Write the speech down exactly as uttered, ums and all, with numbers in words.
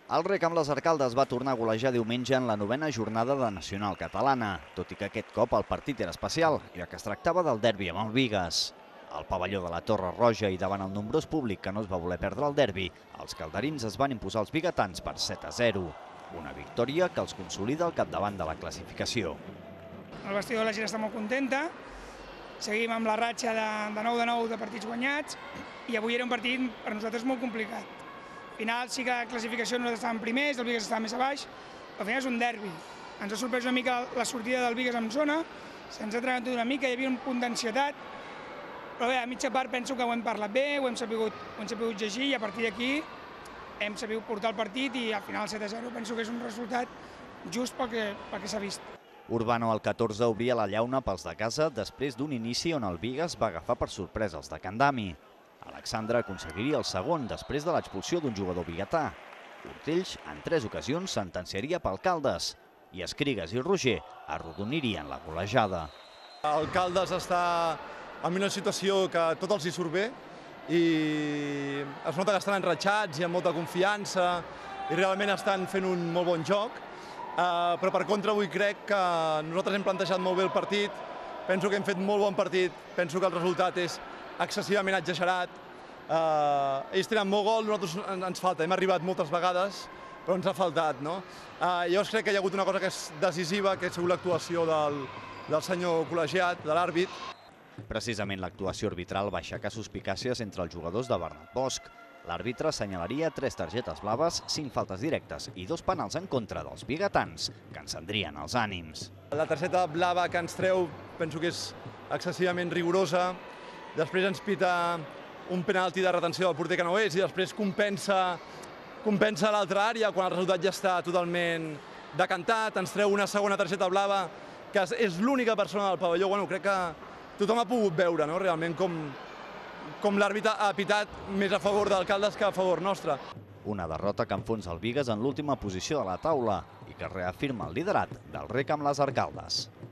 El Rec amb les Arcaldes va tornar a golejar diumenge en la novena jornada de Nacional Catalana, tot i que aquest cop el partit era especial, ja que es tractava del derbi amb el Bigues. Al pavelló de la Torre Roja i davant el nombrós públic que no es va voler perdre el derbi, els calderins es van imposar als biguetans per set a zero. Una victòria que els consolida al capdavant de la classificació. El vestidor de la gent està molt contenta, seguim amb la ratxa de, de nou de nou de partits guanyats i avui era un partit per nosaltres molt complicat. Al final sí que la classificació nosaltres estàvem primers, el Bigues estava més a baix, però al final és un derbi. Ens ha sorprès una mica la sortida del Bigues en zona, se'ns ha tregat una mica, hi havia un punt d'ansietat, però bé, a mitja part penso que ho hem parlat bé, ho hem sabut, ho hem sabut llegir i a partir d'aquí hem sabut portar el partit i al final set a zero penso que és un resultat just pel que, pel que s'ha vist. Urbano al catorze obria la llauna pels de casa després d'un inici on el Bigues va agafar per sorpresa els de Candami. Alexandre aconseguiria el segon després de l'expulsió d'un jugador biguetà. Ortells, en tres ocasions, sentenciaria pel Caldes i Escrigues i Roger arrodonirien la golejada. El Caldes està en una situació que tot els hi surt bé i es nota que estan enratxats i amb molta confiança i realment estan fent un molt bon joc, uh, però per contra avui crec que nosaltres hem plantejat molt bé el partit, penso que hem fet molt bon partit, penso que el resultat és excessivament exagerat, uh, ells tenen molt gol, nosaltres ens falta, hem arribat moltes vegades, però ens ha faltat, no? Uh, llavors crec que hi ha hagut una cosa que és decisiva, que ha sigut l'actuació del, del senyor col·legiat, de l'àrbit. Precisament l'actuació arbitral va aixecar suspicàcies entre els jugadors de Bernat Bosch. L'àrbitre assenyalaria tres targetes blaves, cinc faltes directes i dos penals en contra dels biguetans, que encendrien els ànims. La targeta blava que ens treu penso que és excessivament rigorosa, després ens pita un penalti de retenció del porter que no és i després compensa, compensa l'altra àrea quan el resultat ja està totalment decantat, ens treu una segona targeta blava que és l'única persona del pavelló. Bueno, crec que tothom ha pogut veure, no? Realment com, com l'àrbitre ha pitat més a favor d'Alcaldes que a favor nostre. Una derrota que enfonsa el Bigues en l'última posició de la taula i que reafirma el liderat del Rec amb les Arcaldes.